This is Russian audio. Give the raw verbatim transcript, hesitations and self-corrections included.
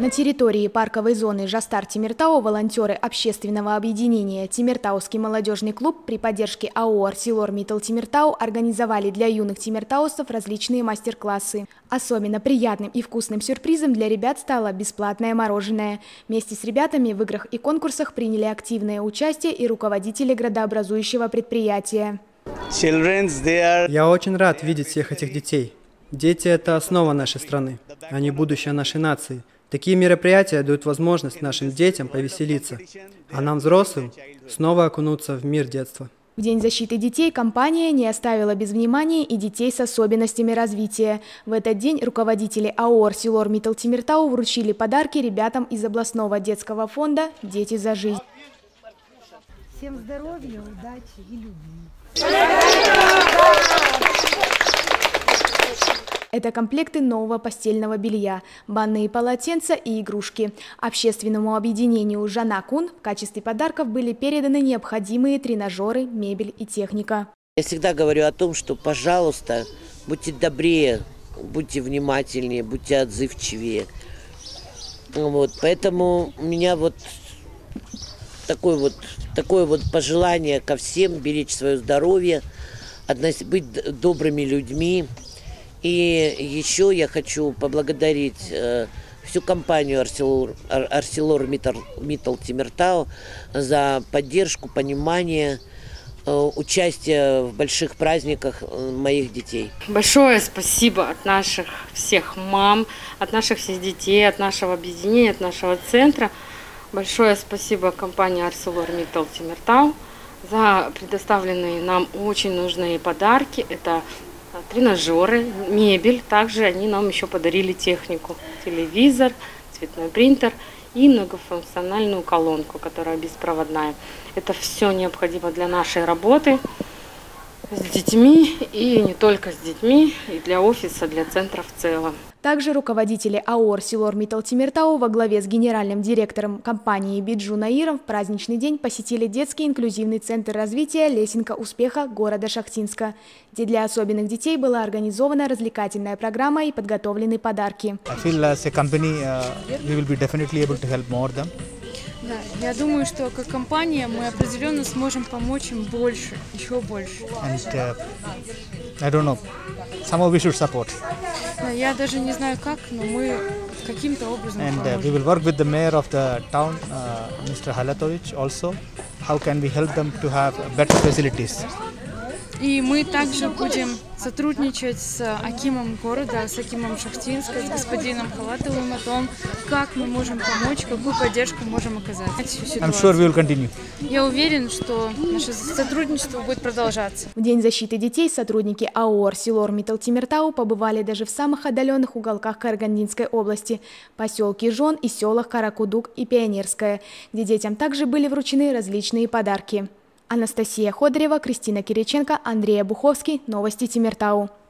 На территории парковой зоны Жастар-Темиртау волонтеры общественного объединения «Темиртауский молодежный клуб» при поддержке АО «Арселормиттал Темиртау» организовали для юных темиртаусов различные мастер-классы. Особенно приятным и вкусным сюрпризом для ребят стало бесплатное мороженое. Вместе с ребятами в играх и конкурсах приняли активное участие и руководители градообразующего предприятия. Я очень рад видеть всех этих детей. Дети – это основа нашей страны, они будущее нашей нации. Такие мероприятия дают возможность нашим детям повеселиться, а нам, взрослым, снова окунуться в мир детства. В День защиты детей компания не оставила без внимания и детей с особенностями развития. В этот день руководители АО «Арселормиттал Темиртау» вручили подарки ребятам из областного детского фонда «Дети за жизнь». Всем здоровья, удачи и любви. Это комплекты нового постельного белья, банные полотенца и игрушки. Общественному объединению «Жана Кун» в качестве подарков были переданы необходимые тренажеры, мебель и техника. Я всегда говорю о том, что, пожалуйста, будьте добрее, будьте внимательнее, будьте отзывчивее. Вот, поэтому у меня вот такое вот, такое вот пожелание ко всем: беречь свое здоровье, быть добрыми людьми. И еще я хочу поблагодарить э, всю компанию «Арселормиттал Темиртау» за поддержку, понимание, э, участие в больших праздниках моих детей. Большое спасибо от наших всех мам, от наших всех детей, от нашего объединения, от нашего центра. Большое спасибо компании «Арселормиттал Темиртау» за предоставленные нам очень нужные подарки. Это тренажеры, мебель. Также они нам еще подарили технику: телевизор, цветной принтер и многофункциональную колонку, которая беспроводная. Это все необходимо для нашей работы с детьми, и не только с детьми, и для офиса, для центра в целом. Также руководители АО «Арселормиттал Темиртау» во главе с генеральным директором компании Биджу Наиром в праздничный день посетили детский инклюзивный центр развития «Лесенка успеха» города Шахтинска, где для особенных детей была организована развлекательная программа и подготовлены подарки. Да, я думаю, что как компания мы определенно сможем помочь им больше, еще больше. And, uh, I don't know. Somehow we should support. Да, я даже не знаю как, но мы каким-то образом And поможем. uh, we will work with the mayor of the town, uh, Mister Halatovic, also. How can we help them to have better facilities? И мы также будем сотрудничать с акимом города, с акимом Шахтинска, с господином Халатовым о том, как мы можем помочь, какую поддержку можем оказать. I'm sure we will continue. Я уверен, что наше сотрудничество будет продолжаться. В День защиты детей сотрудники АО «Арселормиттал Темиртау» побывали даже в самых отдаленных уголках Карагандинской области, поселке Жон и селах Каракудук и Пионерское, где детям также были вручены различные подарки. Анастасия Ходорева, Кристина Кириченко, Андрей Обуховский. Новости Темиртау.